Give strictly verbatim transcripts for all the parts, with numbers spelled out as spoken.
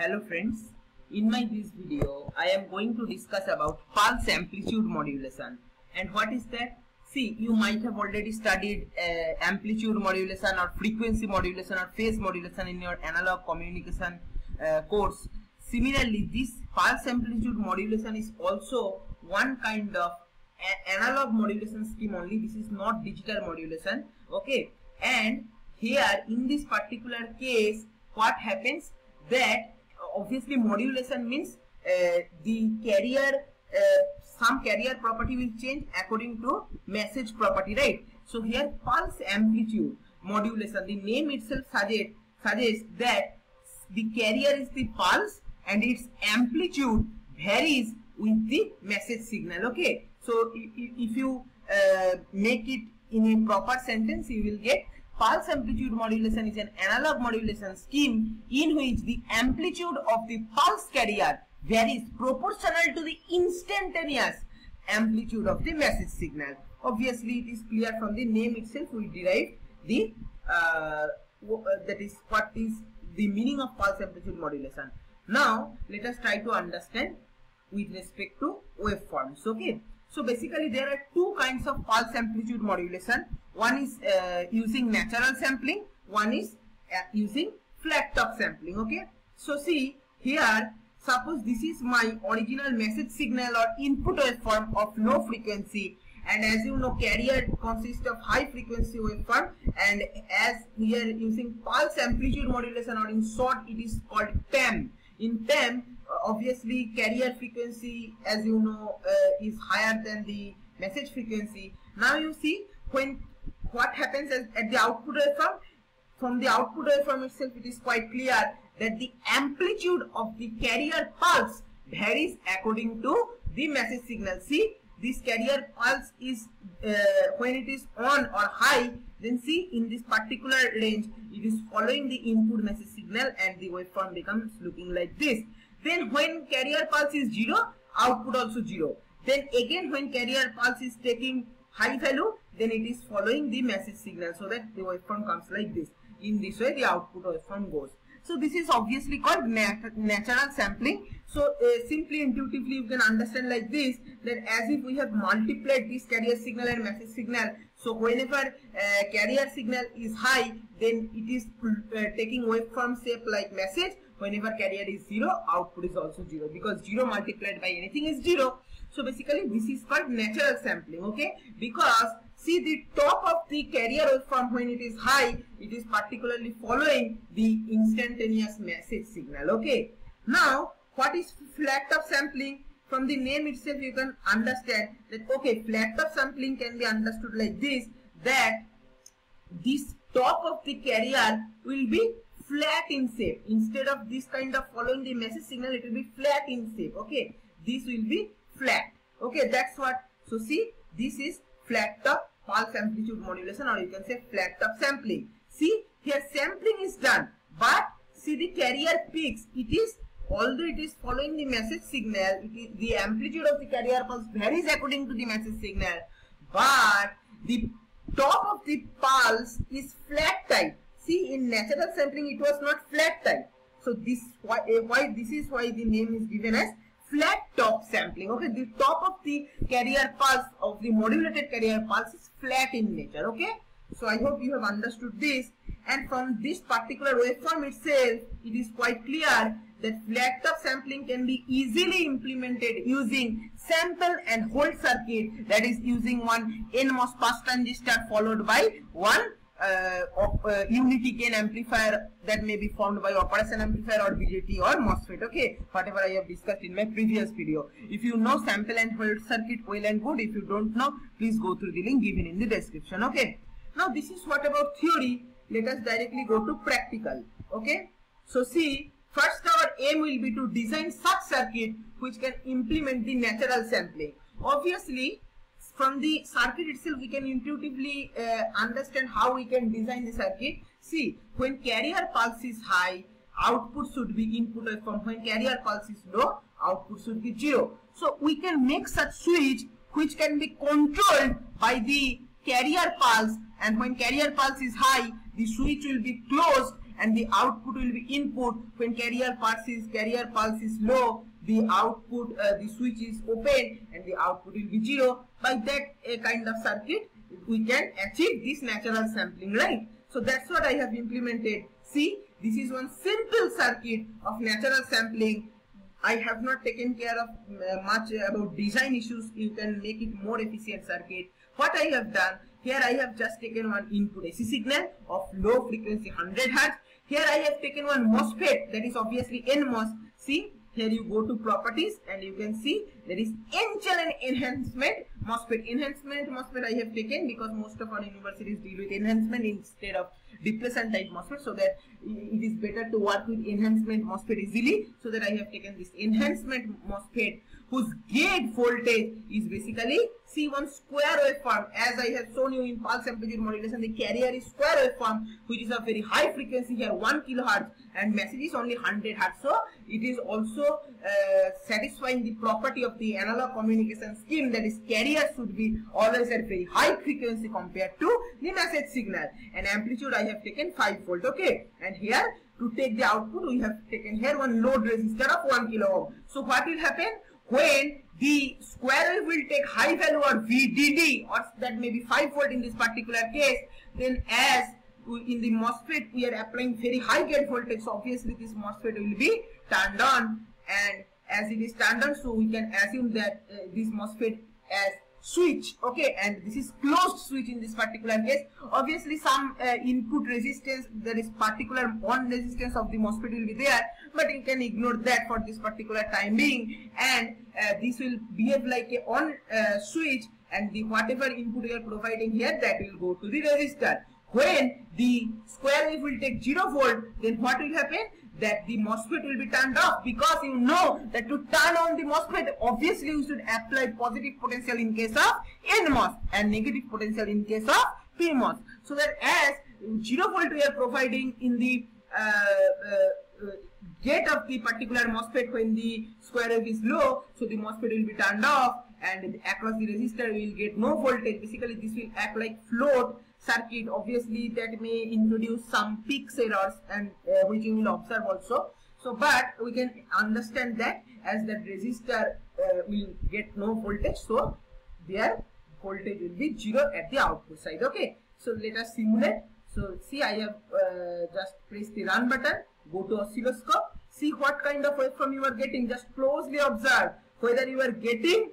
Hello friends, in my this video I am going to discuss about pulse amplitude modulation. And what is that? See, you might have already studied uh, amplitude modulation or frequency modulation or phase modulation in your analog communication uh, course. Similarly, this pulse amplitude modulation is also one kind of analog modulation scheme only. This is not digital modulation, okay? And here in this particular case, what happens that obviously modulation means uh, the carrier, uh, some carrier property will change according to message property, right? So here pulse amplitude modulation, the name itself suggest, suggests that the carrier is the pulse and its amplitude varies with the message signal, okay? So if, if you uh, make it in a proper sentence, you will get pulse amplitude modulation is an analog modulation scheme in which the amplitude of the pulse carrier varies proportional to the instantaneous amplitude of the message signal. Obviously, it is clear from the name itself we derive the uh, that is what is the meaning of pulse amplitude modulation. Now let us try to understand with respect to waveforms, okay? So basically there are two kinds of pulse amplitude modulation. One is uh, using natural sampling, one is uh, using flat top sampling, okay? So see here, suppose this is my original message signal or input waveform of low frequency, and as you know carrier consists of high frequency waveform, and as we are using pulse amplitude modulation, or in short it is called P A M. In P A M, obviously carrier frequency, as you know, uh, is higher than the message frequency. Now you see when what happens as, at the output waveform, from the output waveform itself it is quite clear that the amplitude of the carrier pulse varies according to the message signal. See, this carrier pulse is uh, when it is on or high, then see in this particular range it is following the input message signal and the waveform becomes looking like this. Then when carrier pulse is zero, output also zero. Then again when carrier pulse is taking high value, then it is following the message signal, so that the waveform comes like this. In this way the output waveform goes. So this is obviously called nat natural sampling. So uh, simply intuitively you can understand like this, that as if we have multiplied this carrier signal and message signal. So whenever uh, carrier signal is high, then it is uh, taking waveform shape like message. Whenever carrier is zero, output is also zero, because zero multiplied by anything is zero. So basically this is called natural sampling, okay? Because see, the top of the carrier waveform when it is high, it is particularly following the instantaneous message signal, okay? Now what is flat top sampling? From the name itself you can understand that, okay, flat top sampling can be understood like this, that this top of the carrier will be flat in shape. Instead of this kind of following the message signal, it will be flat in shape, okay? This will be flat, okay? That's what. So see, this is flat top pulse amplitude modulation, or you can say flat top sampling. See, here sampling is done, but see the carrier peaks, it is, although it is following the message signal, it is, the amplitude of the carrier pulse varies according to the message signal, but the top of the pulse is flat type. See, in natural sampling it was not flat type. So this why, uh, why this is why the name is given as flat top sampling, okay? The top of the carrier pulse of the modulated carrier pulse is flat in nature, okay? So I hope you have understood this, and from this particular waveform itself it is quite clear that flat top sampling can be easily implemented using sample and hold circuit, that is using one N MOS pass transistor followed by one Uh, of, uh, unity gain amplifier that may be formed by operation amplifier or B J T or MOSFET, okay? Whatever I have discussed in my previous video. If you know sample and hold circuit, well and good. If you don't know, please go through the link given in the description, okay? Now this is what about theory. Let us directly go to practical, okay? So see, first our aim will be to design such circuit which can implement the natural sampling. Obviously, from the circuit itself we can intuitively uh, understand how we can design the circuit. See, when carrier pulse is high, output should be input waveform. When carrier pulse is low, output should be zero. So we can make such switch which can be controlled by the carrier pulse, and when carrier pulse is high, the switch will be closed and the output will be input. When carrier pulse is carrier pulse is low, the output uh, the switch is open and the output will be zero. By that a kind of circuit we can achieve this natural sampling, right? So that's what I have implemented. See, this is one simple circuit of natural sampling. I have not taken care of uh, much about design issues. You can make it more efficient circuit. What I have done, here I have just taken one input A C signal of low frequency one hundred hertz. Here I have taken one MOSFET, that is obviously N MOS. See, here you go to properties and you can see there is N-channel enhancement MOSFET. Enhancement MOSFET I have taken because most of our universities deal with enhancement instead of depletion type MOSFET, so that it is better to work with enhancement MOSFET easily. So that I have taken this enhancement MOSFET whose gate voltage is basically C one square waveform. As I have shown you in pulse amplitude modulation, the carrier is square waveform, which is a very high frequency here, one kilohertz, and message is only one hundred hertz. So it is also uh, satisfying the property of the analog communication scheme, that is carrier should be always at very high frequency compared to the message signal. And amplitude I have taken five volt, okay. And here to take the output we have taken here one load resistor of one kilo ohm. So what will happen? When the square wave will take high value or V D D, or that may be five volt in this particular case, then as in the MOSFET we are applying very high gate voltage, so obviously this MOSFET will be turned on, and as it is turned on, so we can assume that uh, this MOSFET as switch, okay, and this is closed switch in this particular case. Obviously some uh, input resistance, there is particular on resistance of the MOSFET will be there, but you can ignore that for this particular time being, and uh, this will behave like a on uh, switch, and the whatever input we are providing here, that will go to the resistor. When the square wave will take zero volt, then what will happen? That the MOSFET will be turned off, because you know that to turn on the MOSFET, obviously you should apply positive potential in case of N MOS and negative potential in case of P MOS. So that as zero volt we are providing in the uh, uh, uh, gate of the particular MOSFET when the square wave is low, so the MOSFET will be turned off, and across the resistor we will get no voltage. Basically this will act like float circuit. Obviously that may introduce some peaks errors, and uh, which you will observe also. So but we can understand that as that resistor uh, will get no voltage, so their voltage will be zero at the output side, okay. So let us simulate. So see, I have uh, just pressed the run button, go to oscilloscope, see what kind of waveform you are getting. Just closely observe whether you are getting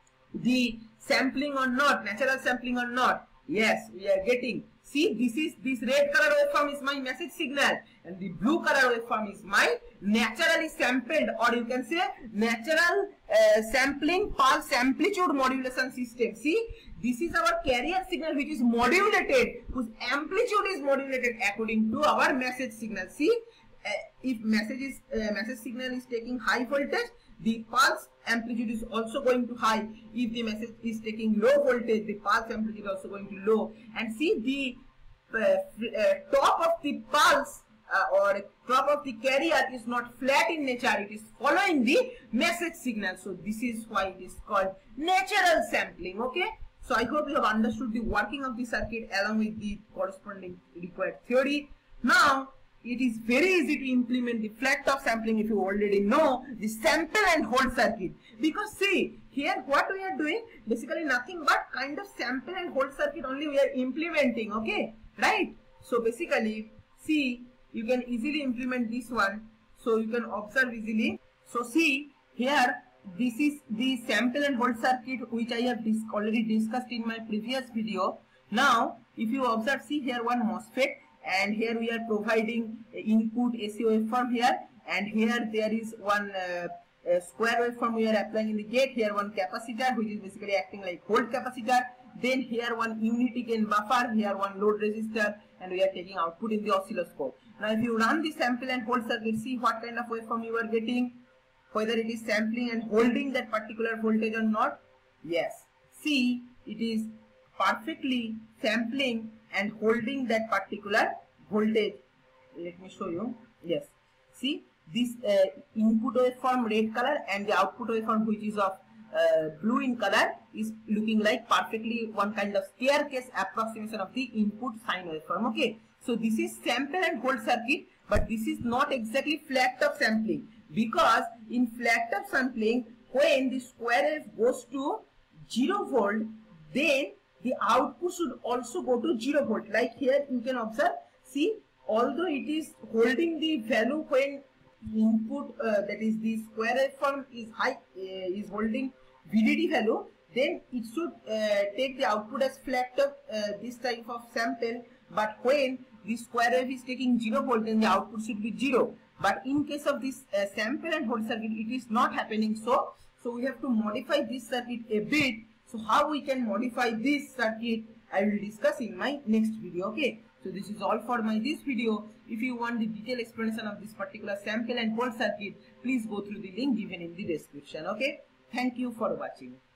the sampling or not, natural sampling or not. Yes, we are getting. See, this is this red color waveform is my message signal, and the blue color waveform is my naturally sampled, or you can say natural uh, sampling pulse amplitude modulation system. See, this is our carrier signal which is modulated, whose amplitude is modulated according to our message signal. See, uh, if message is uh, message signal is taking high voltage, the pulse amplitude is also going to high. If the message is taking low voltage, the pulse amplitude is also going to low. And see, the uh, uh, top of the pulse uh, or top of the carrier is not flat in nature, it is following the message signal. So this is why it is called natural sampling, okay. So I hope you have understood the working of the circuit along with the corresponding required theory. Now it is very easy to implement the flat top sampling if you already know the sample and hold circuit. Because see, here what we are doing, basically nothing but kind of sample and hold circuit only we are implementing, okay, right? So basically, see, you can easily implement this one, so you can observe easily. So see, here this is the sample and hold circuit which I have dis already discussed in my previous video. Now if you observe, see here one MOSFET, and here we are providing input A C waveform here, and here there is one uh, uh, square waveform we are applying in the gate. Here one capacitor which is basically acting like hold capacitor, then here one unity gain buffer, here one load resistor, and we are taking output in the oscilloscope. Now if you run the sample and hold circuit, see what kind of waveform you are getting, whether it is sampling and holding that particular voltage or not. Yes, see, it is perfectly sampling and holding that particular voltage. Let me show you. Yes, see, this uh, input waveform red color and the output waveform which is of uh, blue in color is looking like perfectly one kind of staircase approximation of the input sine waveform. Okay, so this is sample and hold circuit, but this is not exactly flat top sampling, because in flat top sampling, when the square wave goes to zero volt, then the output should also go to zero volt. Like here you can observe, see, although it is holding the value when input uh, that is the square waveform is high, uh, is holding V D D value, then it should uh, take the output as flat top, uh, this type of sample. But when the square wave is taking zero volt, then the output should be zero. But in case of this uh, sample and hold circuit, it is not happening so. So we have to modify this circuit a bit. So how we can modify this circuit, I will discuss in my next video. Okay, so this is all for my this video. If you want the detailed explanation of this particular sample and hold circuit, please go through the link given in the description. Okay, thank you for watching.